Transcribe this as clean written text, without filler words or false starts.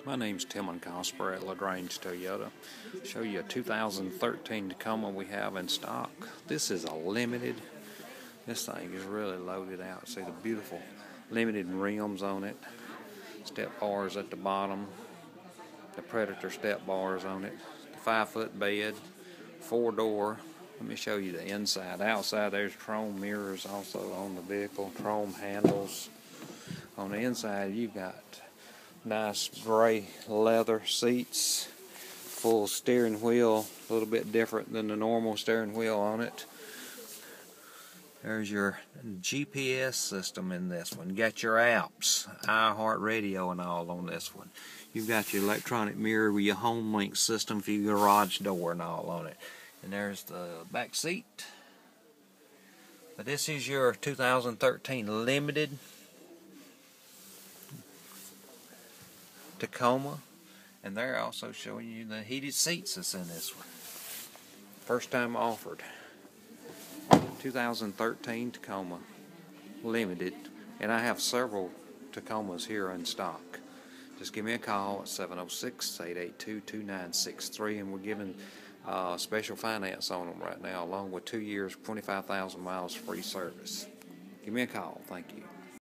My name's Tim Cosper at LaGrange Toyota. Show you a 2013 Tacoma we have in stock. This is a limited. This thing is really loaded out. See the beautiful limited rims on it. Step bars at the bottom. The Predator step bars on it. The 5-foot bed. 4-door. Let me show you the inside. Outside there's chrome mirrors also on the vehicle. Chrome handles. On the inside you've got nice gray leather seats, full steering wheel, a little bit different than the normal steering wheel on it. There's your GPS system in this one. You got your apps, iHeartRadio and all on this one. You've got your electronic mirror with your HomeLink system for your garage door and all on it. And there's the back seat. But this is your 2013 Limited Tacoma, and they're also showing you the heated seats that's in this one. First time offered. 2013 Tacoma Limited, and I have several Tacomas here in stock. Just give me a call at 706-882-2963, and we're giving special finance on them right now, along with 2 years, 25,000 miles free service. Give me a call. Thank you.